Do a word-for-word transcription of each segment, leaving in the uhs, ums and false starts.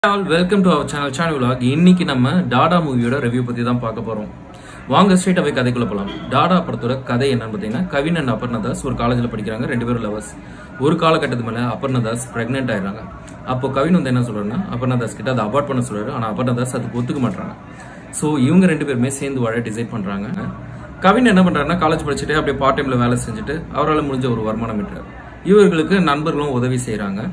all, welcome to our channel channel vlog. இன்னைக்கு நம்ம டாடா மூவியோட ரிவ்யூ பத்தி தான் பார்க்க போறோம். வாங்க ஸ்ட்ரைட் அவே கதைக்குள்ள போலாம். டாடா படத்தோட கதை என்னன்னு பாத்தீங்கன்னா, கவின் அண்ட் அபர்ணதாஸ் ஒரு காலேஜ்ல படிக்கிறாங்க. ரெண்டு பேரும் லவர்ஸ். ஒரு காலகட்டத்துக்கு மேல அபர்ணதாஸ் பிரெக்னென்ட் ஆயிடுறாங்க. அப்போ கவின் வந்து என்ன சொல்றாருன்னா, அபர்ணதாஸ் கிட்ட அதை அபார்ட் பண்ண சொல்றாரு. ஆனா அபர்ணதாஸ் அதுக்கு ஒத்துக்க மாட்டாங்க. சோ இவங்க ரெண்டு பேருமே சேர்ந்து வாழ டிசைட் பண்றாங்க. கவின் என்ன பண்றாருன்னா, காலேஜ் படிச்சுட்டு அப்படியே பார்ட் டைம்ல வேலை செஞ்சுட்டு அவரால் முடிஞ்ச ஒரு வருமானம் ஈட்டுறாரு. இவர்களுக்கு நண்பர்களும் உதவி செய்யறாங்க.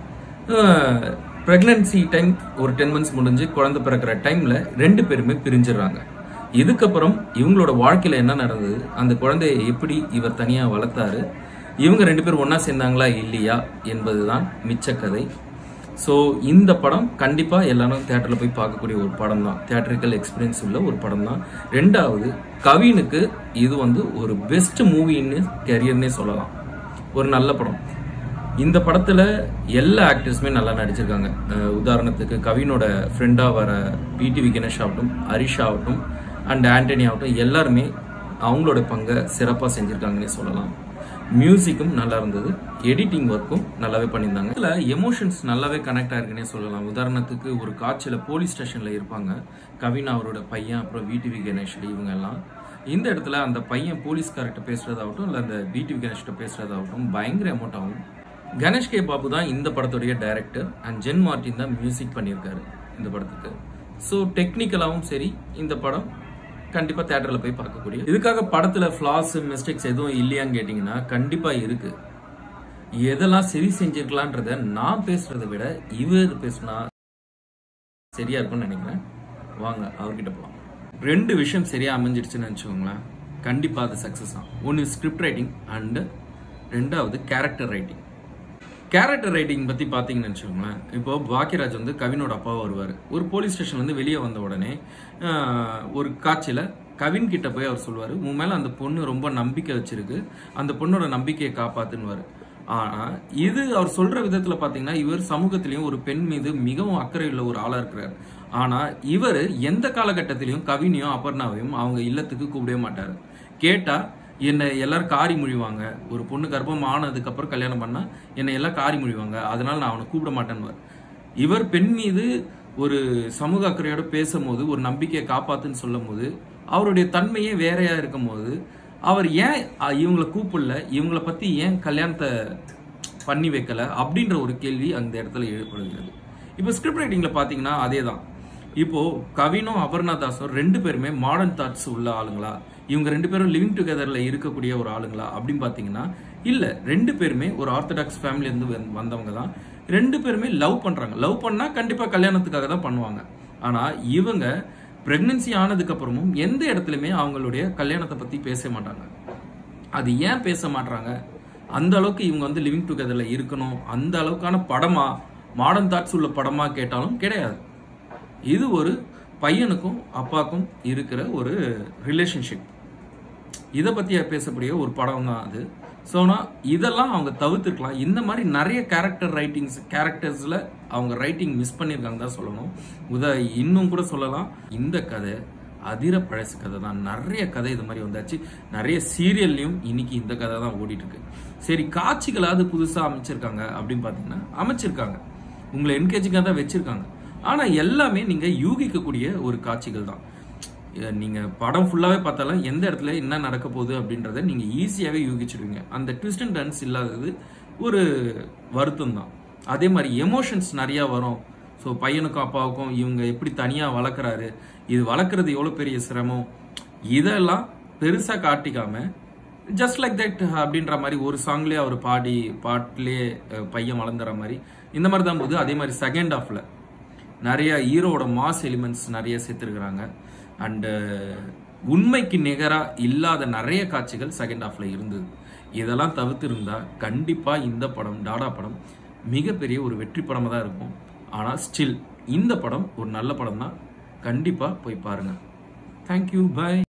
பிரெக்னன்சி டைம் ஒரு டென் மந்த்ஸ் முடிஞ்சு குழந்தை பிறக்கிற டைம்ல ரெண்டு பேருமே பிரிஞ்சிடறாங்க. இதுக்கப்புறம் இவங்களோட வாழ்க்கையில என்ன நடந்தது, அந்த குழந்தையை எப்படி இவர் தனியா வளர்த்தாரு, இவங்க ரெண்டு பேரும் ஒன்னா சேர்ந்தாங்களா இல்லையா என்பதுதான் மிச்ச கதை. ஸோ இந்த படம் கண்டிப்பா எல்லாரும் தியேட்டர்ல போய் பார்க்கக்கூடிய ஒரு படம் தான். தியேட்டரிக்கல் எக்ஸ்பீரியன்ஸ் உள்ள ஒரு படம் தான். ரெண்டாவது, கவினுக்கு இது வந்து ஒரு பெஸ்ட் மூவின்னு கெரியர்னே சொல்லலாம். ஒரு நல்ல படம். இந்த படத்துல எல்லா ஆக்டர்ஸுமே நல்லா நடிச்சிருக்காங்க. உதாரணத்துக்கு கவினோட ஃப்ரெண்டா வர பிடிவி கணேஷ் ஆகட்டும், ஹரிஷ் ஆகட்டும் அண்ட் ஆண்டனி ஆகட்டும், எல்லாருமே அவங்களோட பங்கை சிறப்பாக செஞ்சிருக்காங்கன்னே சொல்லலாம். மியூசிக்கும் நல்லா இருந்தது, எடிட்டிங் ஒர்க்கும் நல்லாவே பண்ணியிருந்தாங்க. இதுல எமோஷன்ஸ் நல்லாவே கனெக்ட் ஆயிருக்குன்னே சொல்லலாம். உதாரணத்துக்கு ஒரு காட்சியில போலீஸ் ஸ்டேஷன்ல இருப்பாங்க கவின், அவரோட பையன், அப்புறம் பிடிவி கணேஷ், இவங்க எல்லாம். இந்த இடத்துல அந்த பையன் போலீஸ்கார்ட்ட பேசுறதாகட்டும் இல்ல அந்த பிடிவி கணேஷ்கிட்ட பேசுறதாகட்டும் பயங்கர அமௌண்ட் ஆகும். கணேஷ் கே பாபு தான் இந்த படத்துடைய டைரக்டர் அண்ட் ஜென் மார்டின் தான் மியூசிக் பண்ணியிருக்காரு இந்த படத்துக்கு. ஸோ டெக்னிக்கலாவும் சரி இந்த படம் கண்டிப்பா தியேட்டர்ல போய் பார்க்கக்கூடிய. இதுக்காக படத்துல ஃபிளாஸ் மிஸ்டேக்ஸ் எதுவும் இல்லையான்னு கேட்டீங்கன்னா கண்டிப்பா இருக்கு. எதெல்லாம் சரி செஞ்சிருக்கலான்றத நான் பேசுறதை விட இவர் பேசினா சரியா இருக்கும்னு நினைக்கிறேன். வாங்க அவர்கிட்ட போலாம். ரெண்டு விஷயம் சரியா அமைஞ்சிருச்சுன்னு நினைச்சுக்கோங்களேன், கண்டிப்பா அது சக்சஸ் தான். ஒன்னு ஸ்கிரிப்ட் ரைட்டிங் அண்ட் ரெண்டாவது கேரக்டர் ரைட்டிங். கேரக்டர் ரைட்டிங் பத்தி பாத்தீங்கன்னு வச்சுக்கோங்களேன், இப்போ பாக்கியராஜ் வந்து கவினோட அப்பாவை வருவாரு. ஒரு போலீஸ் ஸ்டேஷன் வந்து வெளியே வந்த உடனே ஒரு காட்சியில கவின் கிட்ட போய் அவர் சொல்லுவாரு, உன் மேல அந்த பொண்ணு ரொம்ப நம்பிக்கை வச்சிருக்கு, அந்த பொண்ணோட நம்பிக்கையை காப்பாத்துன்னு. ஆனா இது அவர் சொல்ற விதத்துல பாத்தீங்கன்னா, இவர் சமூகத்திலயும் ஒரு பெண் மீது மிகவும் அக்கறை உள்ள ஒரு ஆளா இருக்கிறார். ஆனா இவர் எந்த காலகட்டத்திலையும் கவினையும் அபர்ணாவையும் அவங்க இல்லத்துக்கு கூப்பிடவே மாட்டாரு. கேட்டா என்னை எல்லாரும் காரி மொழிவாங்க, ஒரு பொண்ணு கர்ப்பம் ஆனதுக்கு அப்புறம் கல்யாணம் பண்ணா என்னை எல்லாம் காரி மொழிவாங்க, அதனால நான் அவனை கூப்பிட மாட்டேன்னு. இவர் பெண் மீது ஒரு சமூக அக்கறையோட பேசும்போது, ஒரு நம்பிக்கையை காப்பாத்துன்னு சொல்லும் போது, அவருடைய தன்மையே வேறையா இருக்கும் போது அவர் ஏன் இவங்களை கூப்பிடல, இவங்களை பத்தி ஏன் கல்யாணத்தை பண்ணி வைக்கல அப்படின்ற ஒரு கேள்வி அந்த இடத்துல எழுப்படுகிறது. இப்போ ஸ்கிரிப்ட் ரைட்டிங்ல பாத்தீங்கன்னா அதே தான். இப்போ கவினும் அபர்ணதாஸும் ரெண்டு பேருமே மாடர்ன் தாட்ஸ் உள்ள ஆளுங்களா, இவங்க ரெண்டு பேரும் லிவிங் டுகெதர்ல இருக்கக்கூடிய ஒரு ஆளுங்களா அப்படின்னு பாத்தீங்கன்னா இல்ல. ரெண்டு பேருமே ஒரு ஆர்த்தடாக்ஸ் ஃபேமிலி இருந்து வந்தவங்க தான். ரெண்டு பேருமே லவ் பண்றாங்க. லவ் பண்ணா கண்டிப்பா கல்யாணத்துக்காக தான் பண்ணுவாங்க. ஆனா இவங்க பிரெக்னன்சி ஆனதுக்கு அப்புறமும் எந்த இடத்துலயுமே அவங்களுடைய கல்யாணத்தை பத்தி பேச மாட்டாங்க. அது ஏன் பேச மாட்டாங்க? அந்த அளவுக்கு இவங்க வந்து லிவிங் டுகெதர்ல இருக்கணும், அந்த அளவுக்கான படமா, மாடர்ன் தாட்ஸ் உள்ள படமா கேட்டாலும் கிடையாது. இது ஒரு பையனுக்கும் அப்பாக்கும் இருக்கிற ஒரு ரிலேஷன்ஷிப், இதை பத்தி பேசக்கூடிய ஒரு படம் தான் அது. ஸோனா இதெல்லாம் அவங்க தவிர்த்துக்கலாம். இந்த மாதிரி நிறைய கேரக்டர் ரைட்டிங்ஸ் கேரக்டர்ஸ்ல அவங்க ரைட்டிங் மிஸ் பண்ணியிருக்காங்க தான் சொல்லணும். உத இன்னும் கூட சொல்லலாம், இந்த கதை அதிர பழசு கதை தான். நிறைய கதை இது மாதிரி வந்தாச்சு. நிறைய சீரியல்லையும் இன்னைக்கு இந்த கதை தான் ஓடிட்டு இருக்கு. சரி, காட்சிகளாவது புதுசா அமைச்சிருக்காங்க அப்படின்னு பாத்தீங்கன்னா அமைச்சிருக்காங்க, உங்களை என்கேஜிங்காக தான் வச்சிருக்காங்க. ஆனா எல்லாமே நீங்க யூகிக்கக்கூடிய ஒரு காட்சிகள் தான். நீங்க படம் ஃபுல்லாவே பார்த்தாலும் எந்த இடத்துல என்ன நடக்க போகுது அப்படின்றத நீங்க ஈஸியாவே யூகிச்சிடுவீங்க. அந்த ட்விஸ்ட் அண்ட் டர்ன்ஸ் இல்லாதது ஒரு வருத்தம் தான். அதே மாதிரி எமோஷன்ஸ் நிறைய வரும். ஸோ பையனுக்கும் அப்பாவுக்கும் இவங்க எப்படி தனியா வளர்க்குறாரு, இது வளர்க்குறது எவ்வளவு பெரிய சிரமம், இதெல்லாம் பெருசா காட்டிக்காம ஜஸ்ட் லைக் தட் அப்படின்ற மாதிரி ஒரு சாங்லயே அவர் பாடி பாட்டிலேயே பையன் வளர்ந்துற மாதிரி இந்த மாதிரி தான் போகுது. அதே மாதிரி செகண்ட் ஹாஃப்ல நிறைய ஹீரோட மாஸ் எலிமெண்ட்ஸ் நிறைய சேர்த்துருக்குறாங்க. அண்டு உண்மைக்கு நிகரா இல்லாத நிறைய காட்சிகள் செகண்ட் ஹாஃப்ல இருந்தது. இதெல்லாம் தவிர்த்து இருந்தா கண்டிப்பா இந்த படம், டாடா படம், மிகப்பெரிய ஒரு வெற்றி படமா தான் இருக்கும். ஆனா ஸ்டில் இந்த படம் ஒரு நல்ல படம் தான். கண்டிப்பா போய் பாருங்க. Thank you, by.